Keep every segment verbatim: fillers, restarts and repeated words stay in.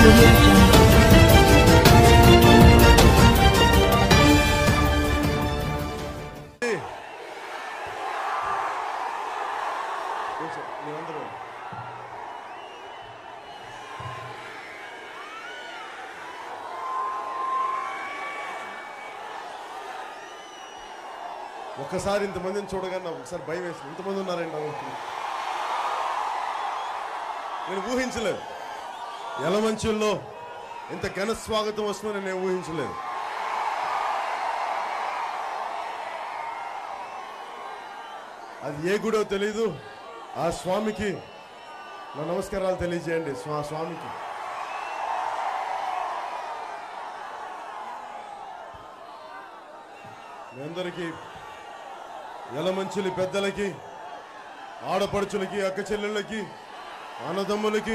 audio jungle. ఒక్కసారి ఇంతమందిని చూడగానే నాకు ఒకసారి భయం వేసింది. ఇంతమంది ఉన్నారండి నేను ఊహించలేదు. యలమంచిలో ఇంత ఘన స్వాగతం వస్తుందని నేను ఊహించలేదు. అది ఏ గుడో తెలీదు. ఆ స్వామికి నా నమస్కారాలు తెలియజేయండి. స్వా స్వామికి మీ అందరికీ, యలమంచిలి పెద్దలకి, ఆడపడుచులకి, అక్క చెల్లెళ్ళకి, అన్నదమ్ములకి,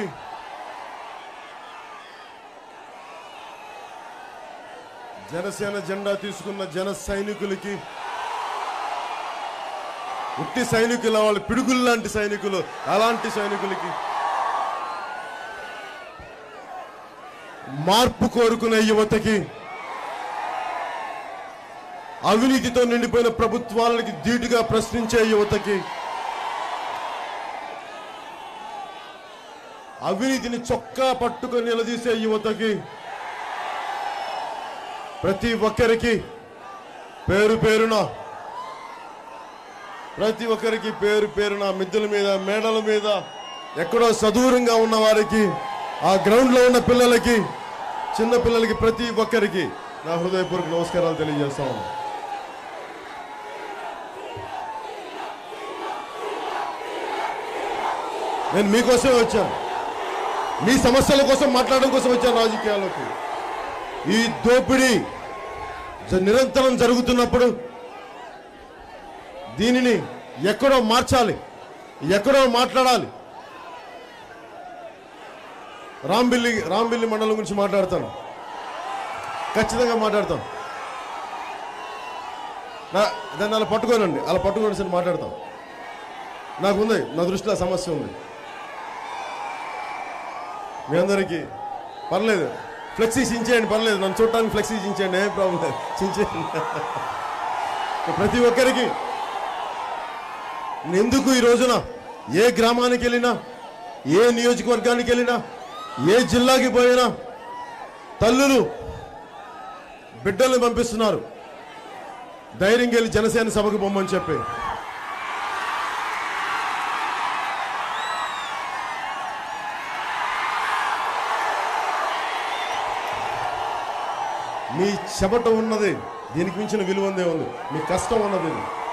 జనసేన జెండా తీసుకున్న జన సైనికులకి, ఉట్టి సైనికులు, వాళ్ళు పిడుగులు లాంటి సైనికులు, అలాంటి సైనికులకి, మార్పు కోరుకునే యువతకి, అవినీతితో నిండిపోయిన ప్రభుత్వాలకి ధీటుగా ప్రశ్నించే యువతకి, అవినీతిని చొక్కా పట్టుకొని నిలదీసే యువతకి, ప్రతి ఒక్కరికి పేరు పేరున ప్రతి ఒక్కరికి పేరు పేరున మిద్దెల మీద, మేడల మీద, ఎక్కడో సదూరంగా ఉన్న వారికి, ఆ గ్రౌండ్ లో ఉన్న పిల్లలకి, చిన్న పిల్లలకి, ప్రతి ఒక్కరికి నా హృదయపూర్వక నమస్కారాలు తెలియజేస్తా ఉన్నాను. నేను మీకోసమే వచ్చాను. మీ సమస్యల కోసం మాట్లాడడం కోసం వచ్చాను రాజకీయాల్లోకి. ఈ దోపిడీ నిరంతరం జరుగుతున్నప్పుడు దీనిని ఎక్కడో మార్చాలి, ఎక్కడో మాట్లాడాలి. రాంబిల్లి రాంబిల్లి మండలం గురించి మాట్లాడతాను, ఖచ్చితంగా మాట్లాడతాం. దాన్ని అలా పట్టుకోనండి, అలా పట్టుకోండి సరే మాట్లాడతాం. నాకుంది, నా దృష్టిలో సమస్య ఉంది. మీ అందరికీ పర్లేదు, ఫ్లెక్సీ చించేయండి, పర్లేదు. నన్ను చూడటానికి ఫ్లెక్సీ చించేయండి, ఏం ప్రాబ్లం లేదు, చించేయండి. ప్రతి ఒక్కరికి ఎందుకు ఈ రోజున ఏ గ్రామానికి వెళ్ళినా, ఏ నియోజకవర్గానికి వెళ్ళినా, ఏ జిల్లాకి పోయినా తల్లులు బిడ్డల్ని పంపిస్తున్నారు ధైర్యంగా వెళ్ళి జనసేన సభకు పొమ్మని చెప్పి. మీ చెమట ఉన్నది, దీనికి మించిన విలువ ఉందే ఉంది. మీ కష్టం ఉన్నది.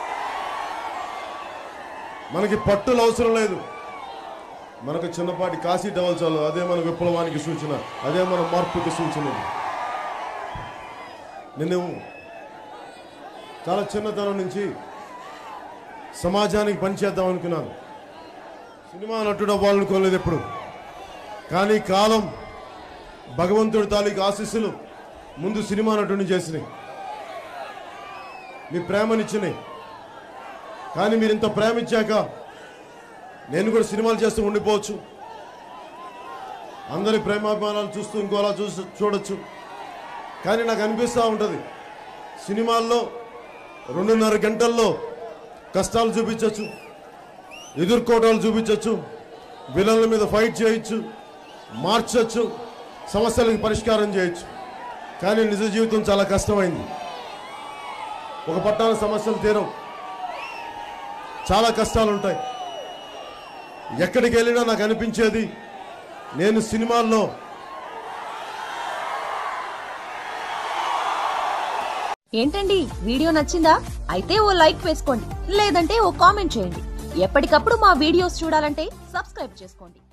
మనకి పట్టులు అవసరం లేదు, మనకు చిన్నపాటి కాశీ టవల్ చాలు. అదే మన విప్లవానికి సూచన, అదే మన మార్పుకి సూచన. నేను చాలా చిన్నతనం నుంచి సమాజానికి పనిచేద్దాం అనుకున్నాను. సినిమా నటుడు అవ్వాలనుకోలేదు ఎప్పుడు. కానీ కాలం, భగవంతుడి తాలూకు ఆశీస్సులు ముందు సినిమా నటుడిని చేసినాయి, మీ ప్రేమనిచ్చినాయి. కానీ మీరు ఇంత ప్రేమించాక నేను కూడా సినిమాలు చేస్తూ ఉండిపోవచ్చు, అందరి ప్రేమాభిమానాలు చూస్తూ ఇంకోలా చూసి చూడొచ్చు. కానీ నాకు అనిపిస్తూ ఉంటుంది, సినిమాల్లో రెండున్నర గంటల్లో కష్టాలు చూపించవచ్చు, ఎదుర్కోవడాలు చూపించవచ్చు, విలన్ల మీద ఫైట్ చేయొచ్చు, మార్చచ్చు, సమస్యలకు పరిష్కారం చేయొచ్చు. కానీ నిజ జీవితం చాలా కష్టమైంది. ఒక పట్టాన సమస్యలు తీరం, చాలా కష్టాలు ఉంటాయి. ఎక్కడికి వెళ్ళినా నాకు అనిపించేది, నేను సినిమాల్లో ఏంటండి వీడియో నచ్చిందా? అయితే ఓ లైక్ వేసుకోండి, లేదంటే ఓ కామెంట్ చేయండి. ఎప్పటికప్పుడు మా వీడియోస్ చూడాలంటే సబ్స్క్రైబ్ చేసుకోండి.